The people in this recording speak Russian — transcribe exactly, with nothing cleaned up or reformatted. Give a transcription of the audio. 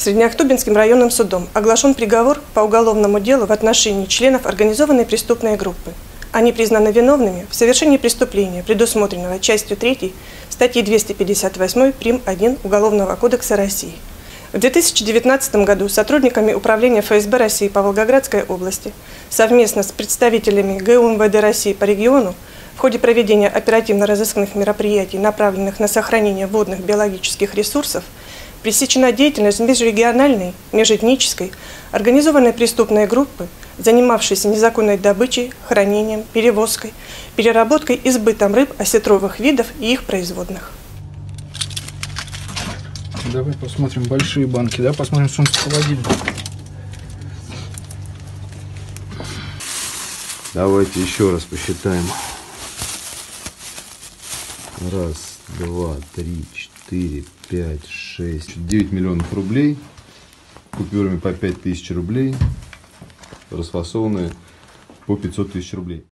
Среднеахтубинским районным судом оглашен приговор по уголовному делу в отношении членов организованной преступной группы. Они признаны виновными в совершении преступления, предусмотренного частью третьей статьи двести пятьдесят восемь прим. один Уголовного кодекса России. В две тысячи девятнадцатом году сотрудниками Управления эф эс бэ России по Волгоградской области совместно с представителями гэ у эм вэ дэ России по региону в ходе проведения оперативно-розыскных мероприятий, направленных на сохранение водных биологических ресурсов, пресечена деятельность межрегиональной, межэтнической, организованной преступной группы, занимавшейся незаконной добычей, хранением, перевозкой, переработкой и сбытом рыб осетровых видов и их производных. Давай посмотрим большие банки, да? Посмотрим сумку холодильника. Давайте еще раз посчитаем. Раз, два, три, четыре, пять, шесть, девять миллионов рублей, купюрами по пять тысяч рублей, расфасованные по пятьсот тысяч рублей.